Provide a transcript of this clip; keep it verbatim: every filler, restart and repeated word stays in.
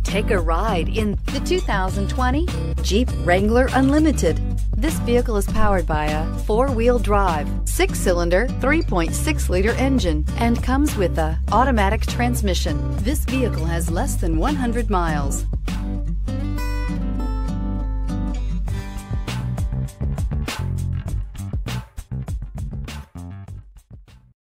Take a ride in the two thousand twenty Jeep Wrangler Unlimited. This vehicle is powered by a four-wheel drive, six-cylinder, three point six liter engine and comes with a automatic transmission. This vehicle has less than one hundred miles.